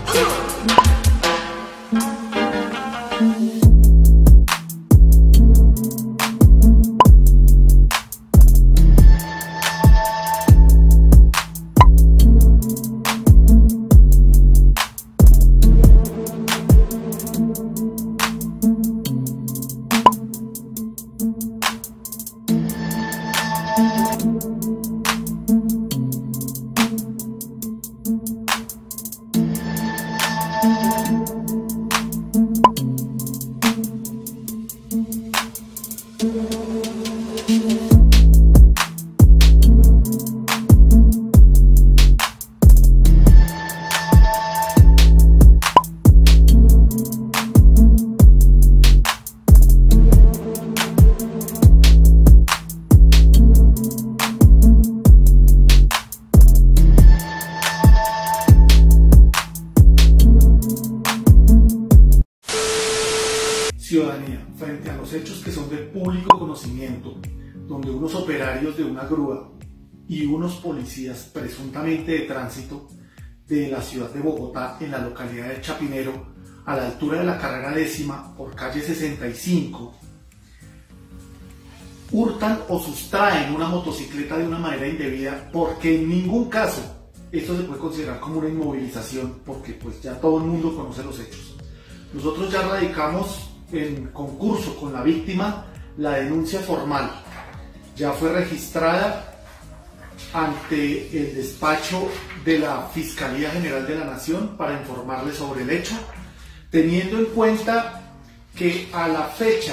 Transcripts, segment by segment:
Ciudadanía, frente a los hechos que son de público conocimiento, donde unos operarios de una grúa y unos policías presuntamente de tránsito de la ciudad de Bogotá, en la localidad de Chapinero, a la altura de la carrera 10ª por calle 65, hurtan o sustraen una motocicleta de una manera indebida, porque en ningún caso esto se puede considerar como una inmovilización, porque pues ya todo el mundo conoce los hechos. Nosotros ya radicamos en concurso con la víctima la denuncia formal, ya fue registrada ante el despacho de la Fiscalía General de la Nación para informarle sobre el hecho, teniendo en cuenta que a la fecha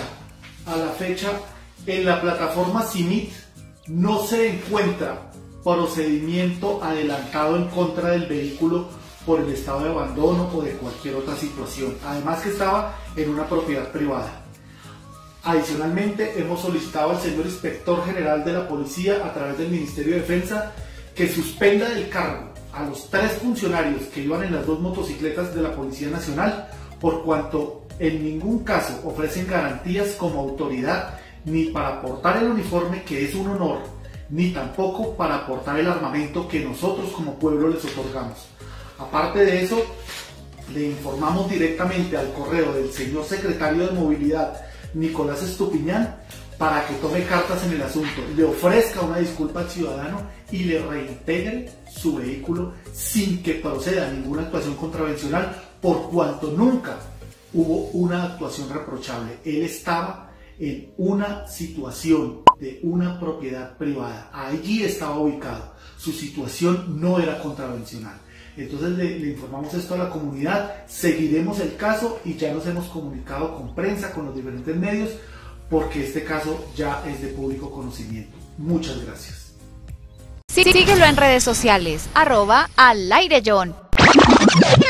en la plataforma CIMIT no se encuentra procedimiento adelantado en contra del vehículo por el estado de abandono o de cualquier otra situación, además que estaba en una propiedad privada. Adicionalmente, hemos solicitado al señor Inspector General de la Policía, a través del Ministerio de Defensa, que suspenda del cargo a los 3 funcionarios que iban en las 2 motocicletas de la Policía Nacional, por cuanto en ningún caso ofrecen garantías como autoridad ni para portar el uniforme, que es un honor, ni tampoco para portar el armamento que nosotros como pueblo les otorgamos. Aparte de eso, le informamos directamente al correo del señor secretario de Movilidad, Nicolás Estupiñán, para que tome cartas en el asunto, le ofrezca una disculpa al ciudadano y le reintegre su vehículo sin que proceda ninguna actuación contravencional, por cuanto nunca hubo una actuación reprochable. Él estaba en una situación de una propiedad privada, allí estaba ubicado, su situación no era contravencional. Entonces le informamos esto a la comunidad, seguiremos el caso y ya nos hemos comunicado con prensa, con los diferentes medios, porque este caso ya es de público conocimiento. Muchas gracias. Síguelo en redes sociales, @alairejón.